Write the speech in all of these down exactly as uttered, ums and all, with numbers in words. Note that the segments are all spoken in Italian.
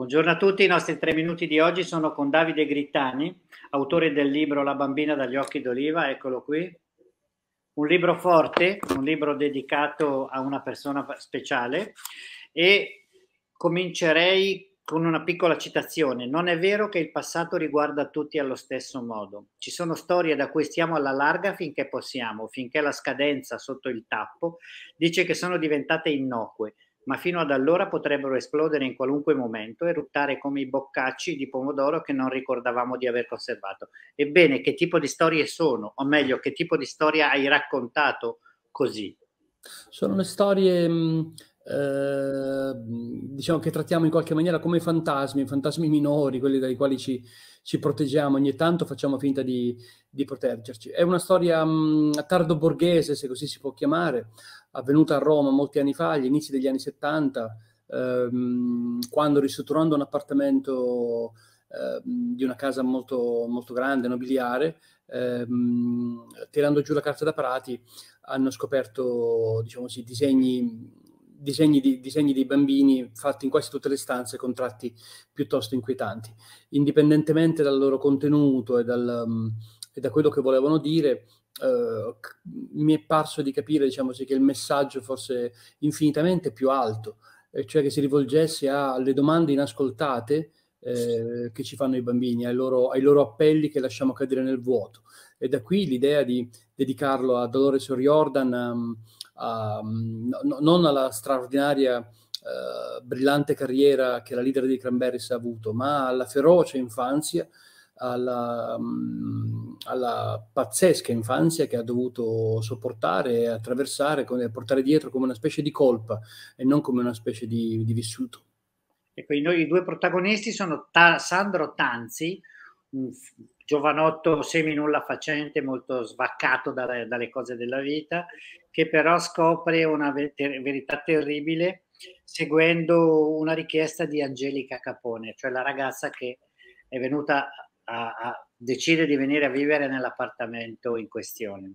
Buongiorno a tutti, i nostri tre minuti di oggi sono con Davide Grittani, autore del libro La bambina dagli occhi d'oliva, eccolo qui. Un libro forte, un libro dedicato a una persona speciale, e comincerei con una piccola citazione. Non è vero che il passato riguarda tutti allo stesso modo. Ci sono storie da cui stiamo alla larga finché possiamo, finché la scadenza sotto il tappo dice che sono diventate innocue, ma fino ad allora potrebbero esplodere in qualunque momento e ruttare come i boccacci di pomodoro che non ricordavamo di aver conservato. Ebbene, che tipo di storie sono? O meglio, che tipo di storia hai raccontato così? Sono le storie, mh, eh, diciamo, che trattiamo in qualche maniera come fantasmi, fantasmi minori, quelli dai quali ci, ci proteggiamo. Ogni tanto facciamo finta di, di proteggerci. È una storia mh, tardo borghese, se così si può chiamare, avvenuta a Roma molti anni fa, agli inizi degli anni settanta, ehm, quando, ristrutturando un appartamento eh, di una casa molto, molto grande, nobiliare, ehm, tirando giù la carta da Prati, hanno scoperto, diciamo così, disegni, disegni, di, disegni di bambini fatti in quasi tutte le stanze con tratti piuttosto inquietanti. Indipendentemente dal loro contenuto e, dal, um, e da quello che volevano dire, uh, mi è parso di capire, diciamo così, che il messaggio fosse infinitamente più alto, eh, cioè che si rivolgesse alle domande inascoltate eh, che ci fanno i bambini, ai loro, ai loro appelli che lasciamo cadere nel vuoto. E da qui l'idea di dedicarlo a Dolores O'Riordan, um, a, no, non alla straordinaria, uh, brillante carriera che la leader dei Cranberries ha avuto, ma alla feroce infanzia, alla, um, alla pazzesca infanzia che ha dovuto sopportare e attraversare, come, portare dietro come una specie di colpa e non come una specie di, di vissuto. Ecco, i, noi, i due protagonisti sono Ta- Sandro Tanzi, un f- giovanotto semi-nulla facente, molto svaccato dalle, dalle cose della vita, che però scopre una ver- ter- verità terribile seguendo una richiesta di Angelica Capone, cioè la ragazza che è venuta a, a decide di venire a vivere nell'appartamento in questione.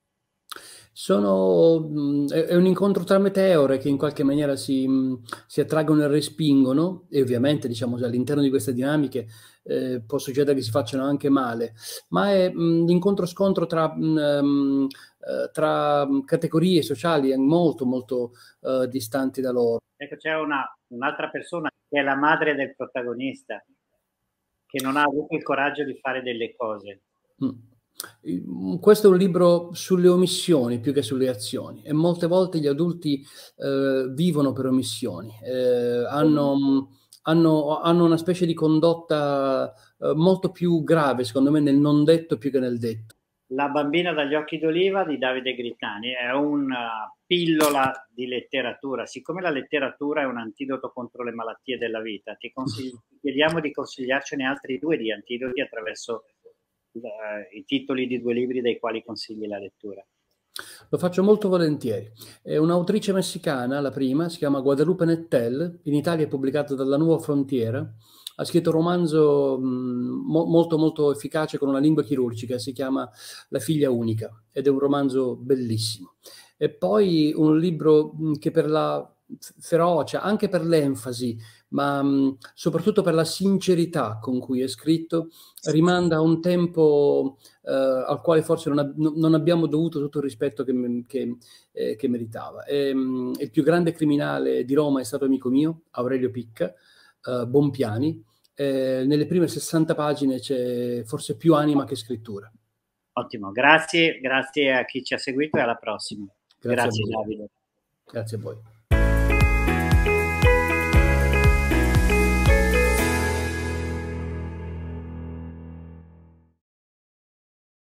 Sono, mh, è, è un incontro tra meteore che in qualche maniera si, mh, si attraggono e respingono, e ovviamente, diciamo, all'interno di queste dinamiche eh, può succedere che si facciano anche male, ma è mh, l'incontro-scontro tra, mh, eh, tra categorie sociali molto, molto eh, distanti da loro. Ecco, c'è una, un'altra persona che è la madre del protagonista, che non ha avuto il coraggio di fare delle cose. Mm. Questo è un libro sulle omissioni più che sulle azioni, e molte volte gli adulti eh, vivono per omissioni, eh, hanno, hanno, hanno una specie di condotta eh, molto più grave, secondo me, nel non detto più che nel detto. La bambina dagli occhi d'oliva di Davide Grittani è una pillola di letteratura. Siccome la letteratura è un antidoto contro le malattie della vita, ti, consigli- ti chiediamo di consigliarcene altri due di antidoti attraverso eh, i titoli di due libri dei quali consigli la lettura. Lo faccio molto volentieri. È un'autrice messicana, la prima, si chiama Guadalupe Nettel, in Italia è pubblicata dalla Nuova Frontiera. Ha scritto un romanzo mh, mo molto molto efficace con una lingua chirurgica, si chiama La figlia unica, ed è un romanzo bellissimo. E poi un libro mh, che per la ferocia, anche per l'enfasi, ma mh, soprattutto per la sincerità con cui è scritto, rimanda a un tempo eh, al quale forse non, ab non abbiamo dovuto tutto il rispetto che, che, eh, che meritava. E, mh, il più grande criminale di Roma è stato amico mio, Aurelio Picca, eh, Bompiani. Eh, nelle prime sessanta pagine c'è forse più anima che scrittura. Ottimo, grazie, grazie a chi ci ha seguito e alla prossima. Grazie a Grazie voi. Davide. Grazie a voi.